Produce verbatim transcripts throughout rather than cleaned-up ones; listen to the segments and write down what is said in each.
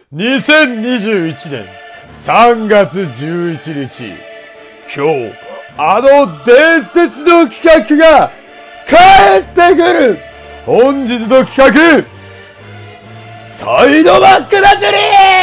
にせんにじゅういちねんさんがつじゅういちにち、今日、あの伝説の企画が帰ってくる。本日の企画、サイドバック祭り。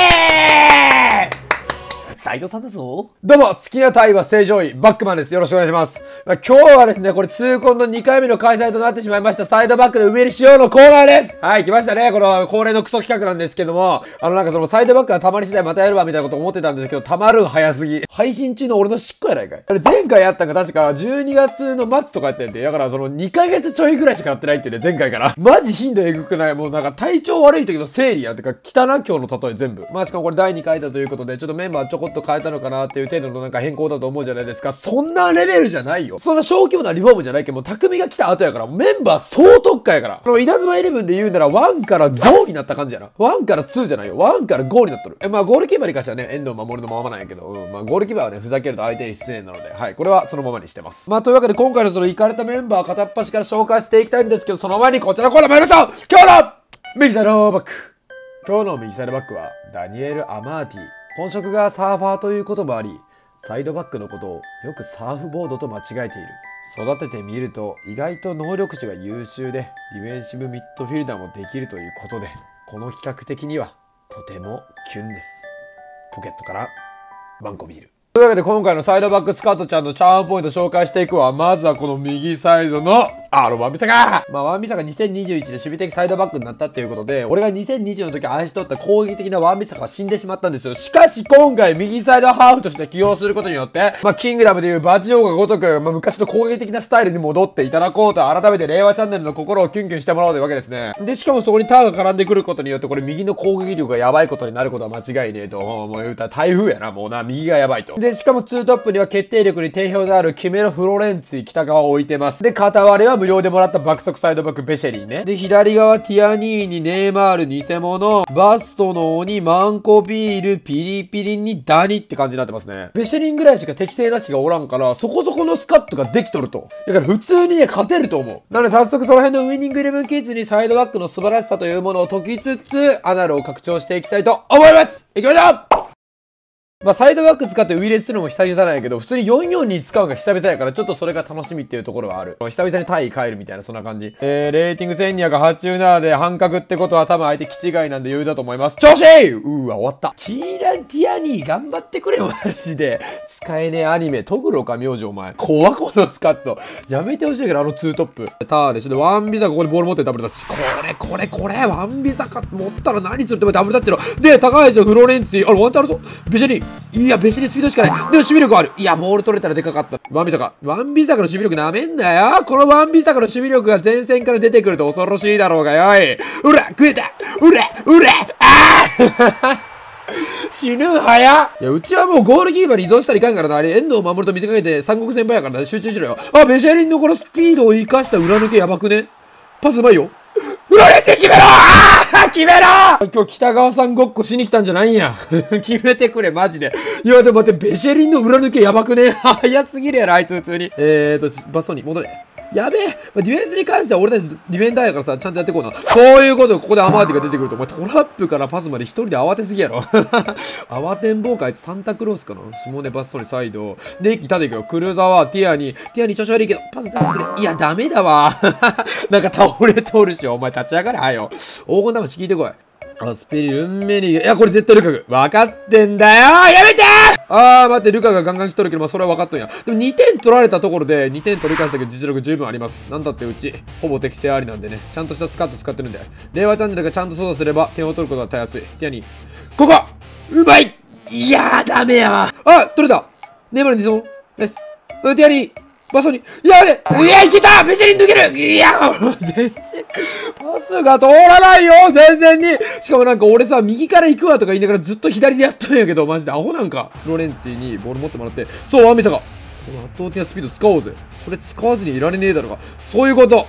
斉藤さんだぞ。どうも、好きなタイは正常位、バックマンです。よろしくお願いします。まあ、今日はですね、これ痛恨のにかいめの開催となってしまいました、サイドバックで上にしようのコーナーです。はい、来ましたね。この恒例のクソ企画なんですけども、あのなんかそのサイドバックがたまり次第またやるわみたいなこと思ってたんですけど、たまるん早すぎ。配信中の俺のしっこやないかい。あれ前回やったんが確かじゅうにがつの末とかやってんで、だからそのにかげつちょいぐらいしかやってないってね、前回から。マジ頻度えぐくない？もうなんか体調悪い時の生理やん。てか、汚な今日の例え全部。まあしかもこれだいにかいだということで、ちょっとメンバーちょこっと変えたのかなってっていう程度のなんか変更だと思うじゃないですか。そんなレベルじゃないよ。そんな小規模なリフォームじゃないけど、もう匠が来た後やから、メンバー総特化やから。この稲妻イレブンで言うならワンからゴーになった感じやな。ワンからツーじゃないよ。ワンからゴーになっとる。え、まあゴールキーパーに関してはね、遠藤守るのままなんやけど、うん、まあゴールキーパーはね、ふざけると相手に失礼なので、はい、これはそのままにしてます。まあというわけで今回のそのイカれたメンバー片っ端から紹介していきたいんですけど、その前にこちらのコーナー参りましょう。今日の右サイドバック。今日の右サイドバックはダニエル・アマーティ。本職がサーファーということもあり、サイドバックのことをよくサーフボードと間違えている。育ててみると意外と能力値が優秀でディフェンシブミッドフィルダーもできるということで、この企画的にはとてもキュンです。ポケットからバンコビール。というわけで今回のサイドバックスカットちゃんのチャームポイント紹介していくわ。まずはこの右サイドのあのワンビサカ。まあワンビサカにせんにじゅういちで守備的サイドバックになったっていうことで、俺がにせんにじゅうの時愛しとった攻撃的なワンビサカが死んでしまったんですよ。しかし今回右サイドハーフとして起用することによって、まあキングダムでいうバジオがごとく、まあ昔の攻撃的なスタイルに戻っていただこうと、改めて令和チャンネルの心をキュンキュンしてもらおうというわけですね。で、しかもそこにターが絡んでくることによって、これ右の攻撃力がやばいことになることは間違いねえと。もう言うたら台風やな、もうな、右がやばいと。で、しかもツートップには決定力に定評であるキメロ・フロレンツィ北側を置いてます。で、片割れは無料でもらった爆速サイドバックベシェリーね。で、左側ティアニーニ、ネイマール、偽物、バストの鬼、マンコビール、ピリピリンにダニって感じになってますね。ベシェリンぐらいしか適正なしがおらんから、そこそこのスカットができとると。だから普通にね、勝てると思う。なので早速その辺のウイニングイレブンキッズにサイドバックの素晴らしさというものを解きつつ、アナルを拡張していきたいと思います。いきましょう。まあ、サイドバック使ってウィレスするのも久々なんやけど、普通によんよんに使うのが久々やから、ちょっとそれが楽しみっていうところはある。久々にタイ帰るみたいな、そんな感じ。えー、レーティングせんにひゃくはちじゅうななで半角ってことは多分相手気違いなんで余裕だと思います。調子いいうーわ、終わった。キーラン・ティアニー頑張ってくれよ、マジで。使えねえアニメ、トグロか、名字お前。怖このスカット。やめてほしいけど、あのツートップ。ターでしょ。ワンビザここにボール持ってダブルタッチ。これ、これ、これ、ワンビザか、持ったら何するってダブルタッチの。で、高橋フロレンツィ。あれ、ワンチャンあるぞ。ベシェリー。いや、ベシェリースピードしかない。でも守備力ある。いや、ボール取れたらでかかった。ワンビサカ。ワンビサカの守備力なめんなよ。このワンビサカの守備力が前線から出てくると恐ろしいだろうがよい。うら、食えた。うら、うら、ああ死ぬ早っ。いや、うちはもうゴールキーパーに移動したらいかんからな。あれ、遠藤守ると見せかけて三国先輩やからな。集中しろよ。あ、ベシャリンのこのスピードを生かした裏抜けやばくね。パスうまいよ。フロレンツィ決めろー決めろー今日北川さんごっこしに来たんじゃないんや。決めてくれ、マジで。いや、でも待って、ベシェリンの裏抜けやばくね早すぎるやろ、あいつ普通に。えーと、バストに戻れ。やべえ、ディフェンスに関しては俺たちディフェンダーやからさ、ちゃんとやっていこうな。そういうこと、ここでアマーティが出てくると、お前トラップからパスまで一人で慌てすぎやろ。慌てんぼうか、あいつサンタクロースかな。シモネバストにサイド。で、一気立ていくよ。クルーザーはティアに、ティアに調子悪いけど、パス出してくれ。いや、ダメだわ。なんか倒れとるし、お前立ち上がれ、はよ。黄金魂聞いてこい。あ、スペリルンメリー。いや、これ絶対ルカグ。分かってんだよーやめてーあー、待って、ルカがガンガン来とるけど、まあ、それは分かっとんや。でもにてん取られたところで、にてん取り返したけど実力十分あります。なんだってうち、ほぼ適正ありなんでね、ちゃんとしたスカット使ってるんで、令和チャンネルがちゃんと操作すれば、点を取ることがたやすい。ティアニー。ここうまいいやー、ダメやわ。あ、取れたネイマールにそのナイス。ティアニー。バスに、いや、ね、いや、いけたベシェリン抜けるいや、全然、パスが通らないよ全然にしかもなんか俺さ、右から行くわとか言いながらずっと左でやったんやけど、マジでアホなんか。フロレンツィにボール持ってもらって、そう、ワンビサカ。この圧倒的なスピード使おうぜ。それ使わずにいられねえだろうが。そういうこと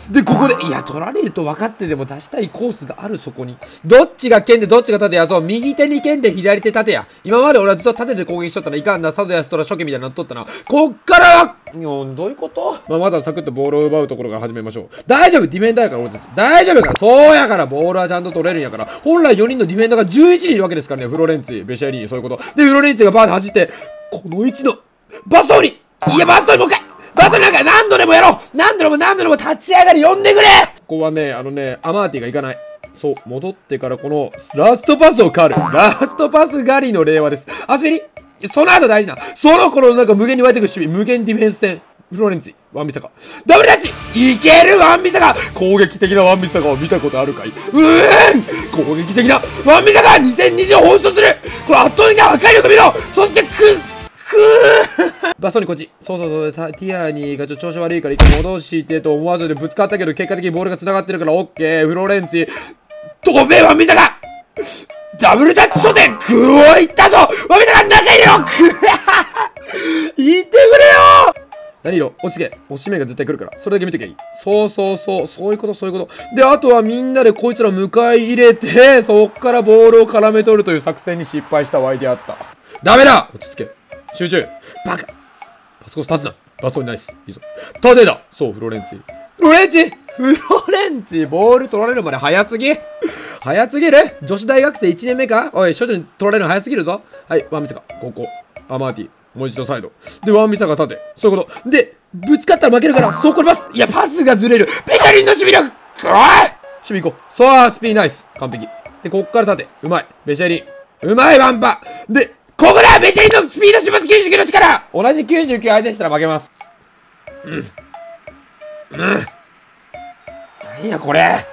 で、ここで、いや、取られると分かってでも出したいコースがある、そこに。どっちが剣でどっちが盾や、そう、右手に剣で左手盾や。今まで俺はずっと盾で攻撃しとったらいかんな、佐渡康虎初期みたいになっとったな。こっからは、いや、どういうこと？まあ、まずはサクッとボールを奪うところから始めましょう。大丈夫、ディフェンダーやから俺たち。大丈夫から、そうやから、ボールはちゃんと取れるんやから。本来よにんのディフェンダーがじゅういちにんいるわけですからね、フロレンツィ、ベシャリーニ、そういうこと。で、フロレンツィがバーで走って、この位置の、バストーニ！いや、バストーニもう一回！バストーニなんか何度でもやろう！何度でも何度でも立ち上がり呼んでくれ！ここはね、あのね、アマーティが行かない。そう、戻ってからこの、ラストパスを狩る。ラストパス狩りの令和です。アスペリその後大事な。その頃なんか無限に湧いてくる守備、無限ディフェンス戦。フロレンツィ、ワンビサカ。ダブルタッチいけるワンビサカ攻撃的なワンビサカを見たことあるかいうーん攻撃的なワンビサカにせんにじゅうを放出するこれ圧倒的な破壊力見ろそしてくくーバストにこっち。そうそうそう。ティアニーがちょっと調子悪いから一回戻してと思わずでぶつかったけど結果的にボールが繋がってるからオッケー。フロレンツィ。飛べワンビサカダブルタッチ初手くーいったぞワンビサカ中入れろくー言ってくれよ何色落ち着け。押し目が絶対来るから。それだけ見ときゃいい。そうそうそう。そういうこと、そういうこと。で、あとはみんなでこいつら迎え入れて、そっからボールを絡め取るという作戦に失敗したワイであった。ダメだ落ち着け。集中バカパスコス立つなバストにナイスいいぞ縦だそう、フロレンツィ。フロレンツィフロレンツィボール取られるまで早すぎ早すぎる女子大学生いちねんめかおい、処女に取られるの早すぎるぞはい、ワンミサカ。ここ。アマーティ。もう一度サイド。で、ワンミサカ縦。そういうこと。で、ぶつかったら負けるから、そこにパスいや、パスがずれるペシャリンの守備力おい守備行こう。そう、スピーナイス完璧。で、こっから縦。うまい。ベシャリン。うまい、ワンパで、ここだベシャリンのスピード出発きゅうじゅうきゅうの力同じきゅうじゅうきゅう相手にしたら負けます。うん。うん。何やこれ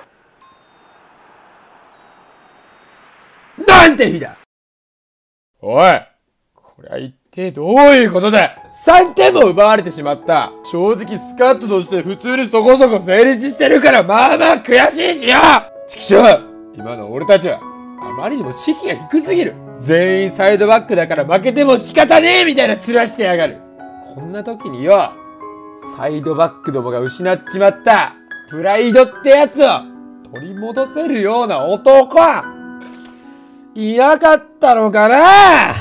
なんて日だおいこれは一体どういうことだ ?さん 点も奪われてしまった。正直スカットとして普通にそこそこ成立してるからまあまあ悔しいしよちくしょう今の俺たちはあまりにも士気が低すぎる。全員サイドバックだから負けても仕方ねえみたいな面してやがる。こんな時によ、サイドバックどもが失っちまったプライドってやつを取り戻せるような男はいなかったのかな。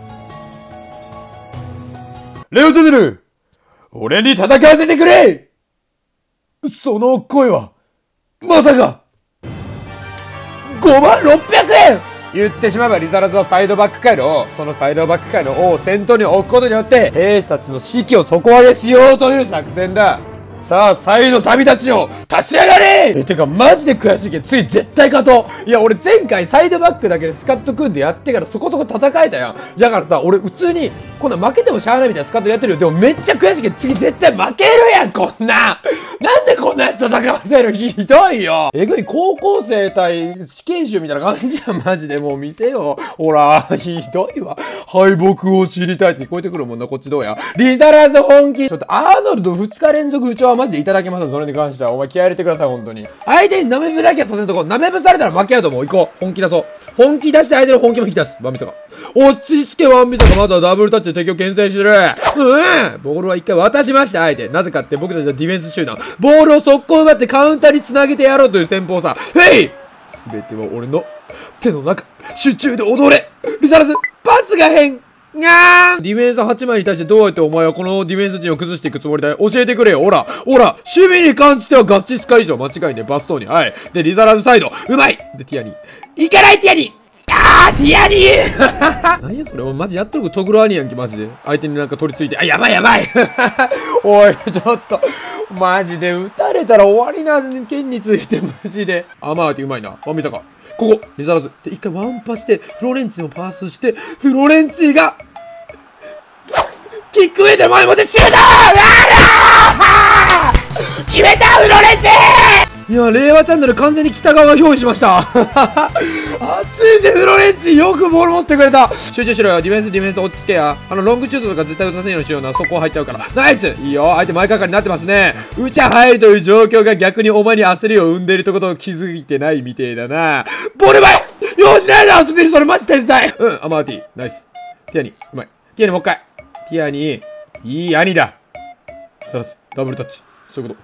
レオゼルル俺に戦わせてくれその声はまさかごまんろっぴゃくえん言ってしまえばリザラズはサイドバック回路をそのサイドバック回路を先頭に置くことによって兵士たちの士気を底上げしようという作戦だ。さあ、サイの旅たちを立ち上がれえてか、マジで悔しいけど、次絶対勝とういや、俺前回サイドバックだけでスカット組んでやってからそこそこ戦えたやん。だからさ、俺普通に、こんな負けてもしゃあないみたいなスカットやってるよ。でもめっちゃ悔しいけど、次絶対負けるやん、こんななんでこんなやつ戦わせるひどいよえぐい、高校生対死刑囚みたいな感じやん、マジで。もう見せよう。ほら、ひどいわ。敗北を知りたいって聞こえてくるもんな、こっちどうやリザラズ本気ちょっとアーノルドふつか連続不調はマジでいただけません。それに関しては。お前気合入れてください、本当に。相手にナメブだけはさせんとこ。ナメブされたら負けやと思う。行こう。本気出そう。本気出して相手の本気も引き出す。ワンミサカ。落ち着け、ワンミサカ。まずはダブルタッチで敵を牽制してる。うんボールは一回渡しました、相手。なぜかって僕たちはディフェンス集団。ボールを速攻奪ってカウンターに繋げてやろうという戦法さ。へいすべては俺の手の中。集中で踊れリザラズ、パスが変にゃーんディフェンスはちまいに対してどうやってお前はこのディフェンス陣を崩していくつもりだよ。教えてくれよ。ほら、ほら、守備に関してはガッチスカ以上間違いね。バストーニ。はい。で、リザラズサイド。うまいで、ティアニー。いかないティアニーあーティアニー何やそれお前マジやっとるトグロアニやんけ、マジで。相手になんか取り付いて。あ、やばいやばいおい、ちょっと。マジで撃たれたら終わりな剣について、マジで。アマーティうまいな。ワンミサカ。ここ、リザラズ。で、一回ワンパして、フロレンツィもパスして、フロレンツィが、キックウェイで前もってシュートあー決めたフロレンツィいや、令和チャンネル完全に北側が憑依しました熱いぜ、フロレンツィよくボール持ってくれた集中しろよ、ディフェンス、ディフェンス落ち着けや。あの、ロングシュートとか絶対打たせんようにしような。そこ入っちゃうから。ナイスいいよ、相手前かかりになってますね。うちゃ入るという状況が逆にお前に焦りを生んでいるってことを気づいてないみてえだな。ボール前よしないなスピル、それマジ天才うん、アマーティ、ナイス。ティアニー、うまい。ティアニーもう一回。ティアニー、いい兄だ。さらす、ダブルタッチ。そういうこと。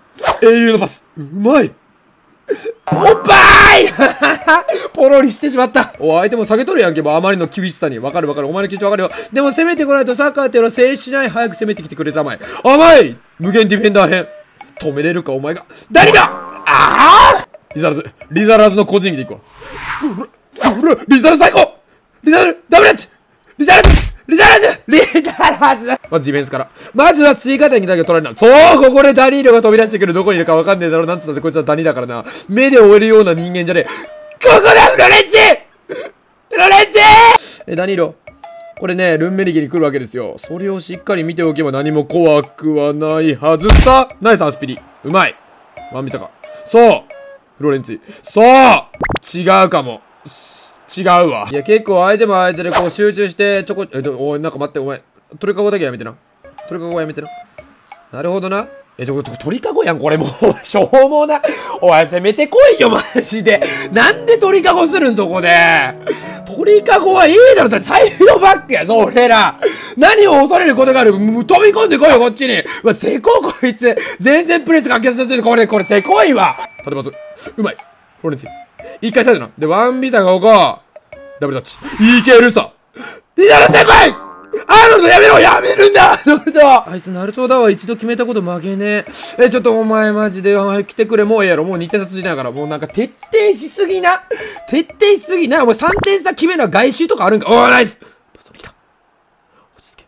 英雄のパス。うまい。おっぱいポロリしてしまった。お、相手も下げとるやんけ、もうあまりの厳しさに。わかるわかる。お前の気持ちわかるよ。でも攻めてこないとサッカーっていうのは静止しない。早く攻めてきてくれたまえ。甘い無限ディフェンダー編。止めれるか、お前が。誰だああリザラズ。リザラズの個人技でいくわ。リザラズ最高リザラズダブルエッジリザラズリザラズリザラズまずディフェンスから。まずは追加点にだけ取られるな。そう、ここでダニーロが飛び出してくる。どこにいるかわかんねえだろ。なんつったってこいつはダニだからな。目で追えるような人間じゃねえ。ここだフロレンチフロレンチえ、ダニーロ。これね、ルンメリギに来るわけですよ。それをしっかり見ておけば何も怖くはないはずさ。ナイスアスピリ。うまい。ワンミサか。そう。フロレンツィ。そう。違うかも。違うわ。いや、結構相手も相手でこう集中して、ちょこ、え、おい、なんか待って、お前。鳥かごだけやめてな。鳥かごやめてな。なるほどな。え、ちょ、鳥かごやん、これもう。しょうもな。おい、攻めてこいよ、マジで。なんで鳥かごするん、そこで。鳥かごはいいだろ、だってサイドバックやぞ、俺ら。何を恐れることがある。もう飛び込んでこいよ、こっちに。うわ、せここいつ。全然プレスかけさせてる。これ、これ、せこいわ。立てます。うまい。フロレンチ。一回サイドな。で、ワンビザがここ。ダブルタッチ。いけるさ。リザル先輩アーノルドやめろやめるんだアーノルドあいつナルトだわ。一度決めたこと負けねえ。え、ちょっとお前マジで、お前来てくれ。もうええやろ。もうにてん差続いてないから。もうなんか徹底しすぎな。徹底しすぎな。お前さんてん差決めるのは外周とかあるんか。おー、ナイスパス取り来た。落ち着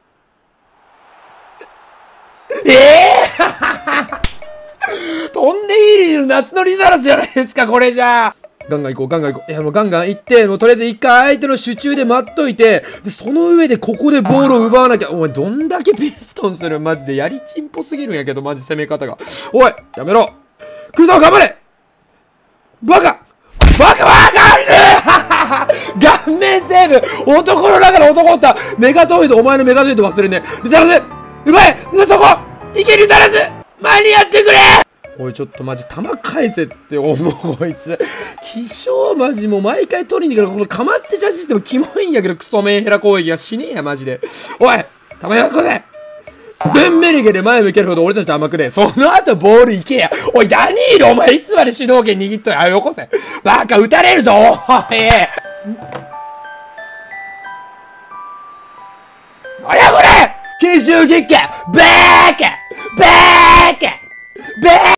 け。ええー、飛んでいる夏のリザラスじゃないですか、これじゃあ。ガンガン行こう、ガンガン行こう。いや、もうガンガン行って、もうとりあえず一回相手の手中で待っといて、で、その上でここでボールを奪わなきゃ。お前、どんだけピストンするマジでやりちんぽすぎるんやけど、マジ攻め方が。おいやめろ来るぞ頑張れバカバカバカいる顔面セーブ男の中の男おったメガトイド、お前のメガトイド忘れねえ。リザラズうまいそこいけリザラズ間に合ってくれおい、ちょっとマジ、弾返せって思う、こいつ。気象マジ、もう毎回取りに行くから、このかまって写真してもキモいんやけど、クソメンヘラ攻撃がしねえや、マジで。おい弾よこせベンメリゲで前向けるほど俺たち甘くねえ。その後ボール行けや。おい、ダニールお前いつまで主導権握っとる。あ、よこせ。バカ、撃たれるぞおいあやこれ奇襲撃バーカバーカバーカ